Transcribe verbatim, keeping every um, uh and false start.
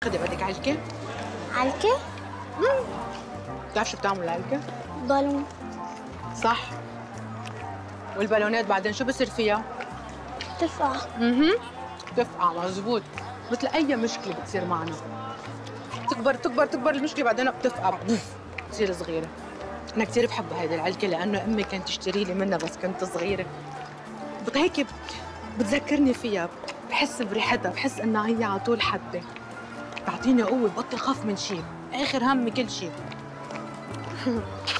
خدي بدك علكه؟ علكة؟ امم بتعرف شو بتعمل العلكه؟ بالون. صح. والبالونات بعدين شو بصير فيها؟ تفقع. اها بتفقع، مزبوط. مثل اي مشكله بتصير معنا، تكبر تكبر تكبر المشكله بعدين بتفقع بوف بتصير صغيره. انا كثير بحب هيدي العلكه لانه امي كانت تشتري لي منها بس كنت صغيره. هيك بتذكرني فيها، بحس بريحتها، بحس انها هي على طول حدي، بتعطيني قوه، ببطل خاف من شيء، اخر همي كل شيء.